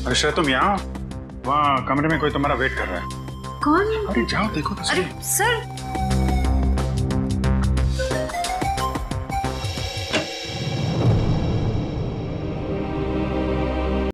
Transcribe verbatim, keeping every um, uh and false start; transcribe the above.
अरे श्रेया तुम यहाँ, वहाँ कमरे में कोई तुम्हारा वेट कर रहा है। कौन? अरे जाओ देखो तो सही। अरे सर